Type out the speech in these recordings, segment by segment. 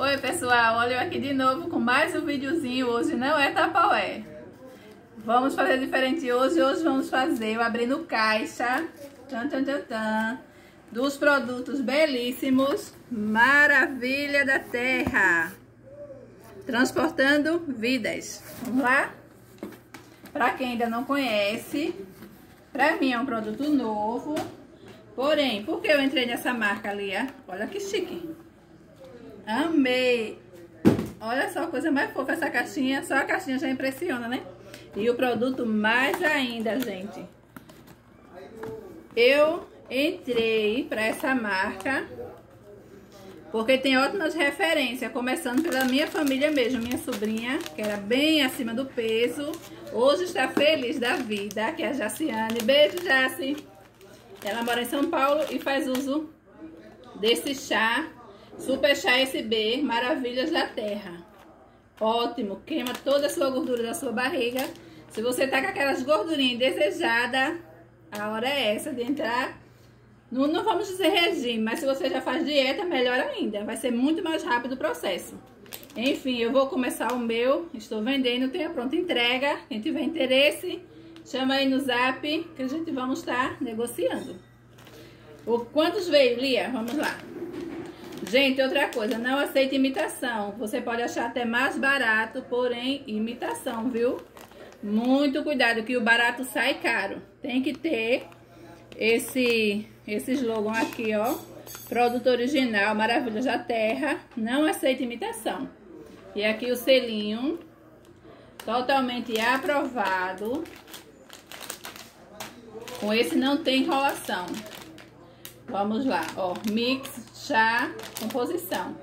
Oi pessoal, olha eu aqui de novo com mais um videozinho. Hoje não é Tupperware. Vamos fazer diferente hoje. Hoje vamos fazer eu abrindo caixa dos produtos belíssimos Maravilha da Terra, transportando vidas. Vamos lá? Para quem ainda não conhece, para mim é um produto novo. Porém, por que eu entrei nessa marca ali? Olha que chique. Amei! Olha só a coisa mais fofa essa caixinha. Só a caixinha já impressiona, né? E o produto mais ainda, gente. Eu entrei para essa marca porque tem ótimas referências. Começando pela minha família mesmo. Minha sobrinha, que era bem acima do peso, hoje está feliz da vida, que é a Jaciane. Beijo, Jaci! Ela mora em São Paulo e faz uso desse chá, Super Chá SB, Maravilhas da Terra. Ótimo, queima toda a sua gordura da sua barriga. Se você tá com aquelas gordurinhas indesejadas, a hora é essa de entrar. Não vamos dizer regime, mas se você já faz dieta, melhor ainda. Vai ser muito mais rápido o processo. Enfim, eu vou começar o meu. Estou vendendo, tem a pronta entrega. Quem tiver interesse, chama aí no zap que a gente vamos estar negociando. Quantos veio, Lia? Vamos lá. Gente, outra coisa, não aceita imitação. Você pode achar até mais barato, porém imitação, viu? Muito cuidado que o barato sai caro. Tem que ter esse slogan aqui, ó. Produto original, Maravilhas da Terra. Não aceita imitação. E aqui o selinho. Totalmente aprovado. Com esse não tem enrolação. Vamos lá, ó. Mix, chá, composição.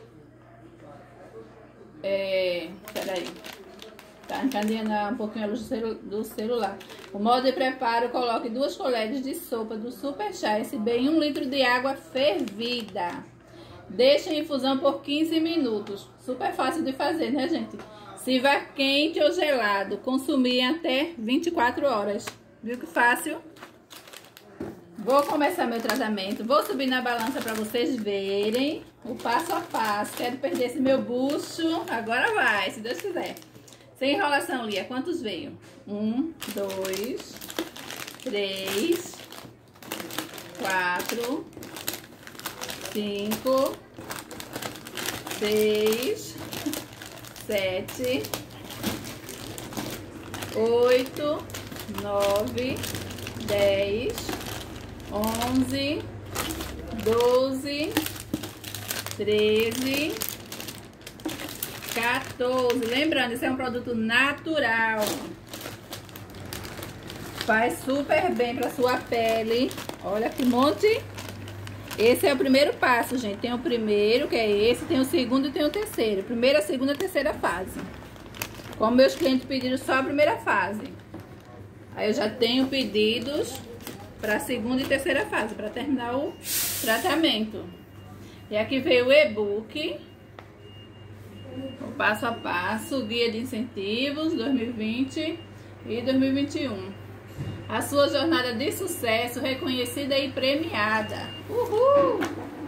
Peraí. Tá encadeando um pouquinho a luz do celular. O modo de preparo: coloque 2 colheres de sopa do Super Chá SB em 1 litro de água fervida. Deixe em infusão por 15 minutos. Super fácil de fazer, né, gente? Sirva quente ou gelado. Consumir até 24 horas. Viu que fácil? Vou começar meu tratamento. Vou subir na balança para vocês verem o passo a passo. Quero perder esse meu bucho. Agora vai, se Deus quiser. Sem enrolação, Lia. Quantos veio? 1, 2, 3, 4, 5, 6, 7, 8, 9, 10, 11, 12, 13, 14. Lembrando, esse é um produto natural. Faz super bem para sua pele. Olha que monte. Esse é o primeiro passo, gente. Tem o primeiro, que é esse, tem o segundo e tem o terceiro. Primeira, segunda e terceira fase. Como meus clientes pediram só a primeira fase, aí eu já tenho pedidos para a segunda e terceira fase, para terminar o tratamento. E aqui veio o e-book, o passo a passo, guia de incentivos 2020 e 2021. A sua jornada de sucesso reconhecida e premiada. Uhul!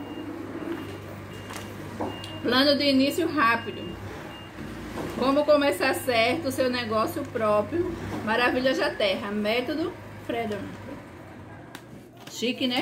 Plano de início rápido. Como começar certo o seu negócio próprio. Maravilhas da Terra. Método Fredon. Chique, né?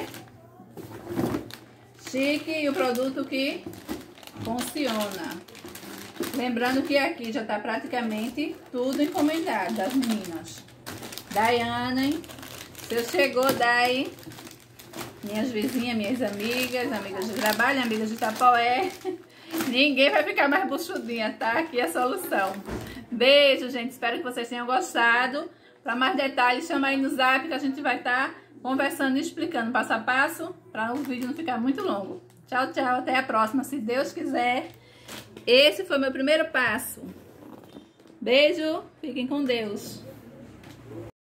Chique, e o produto que funciona. Lembrando que aqui já tá praticamente tudo encomendado das meninas. Daiane, se chegou, Dai. Minhas vizinhas, minhas amigas de trabalho, amigas de Tupperware. Ninguém vai ficar mais buchudinha, tá? Aqui é a solução. Beijo, gente. Espero que vocês tenham gostado. Para mais detalhes, chama aí no zap que a gente vai estar conversando e explicando passo a passo, para o vídeo não ficar muito longo. Tchau, tchau. Até a próxima, se Deus quiser. Esse foi meu primeiro passo. Beijo. Fiquem com Deus.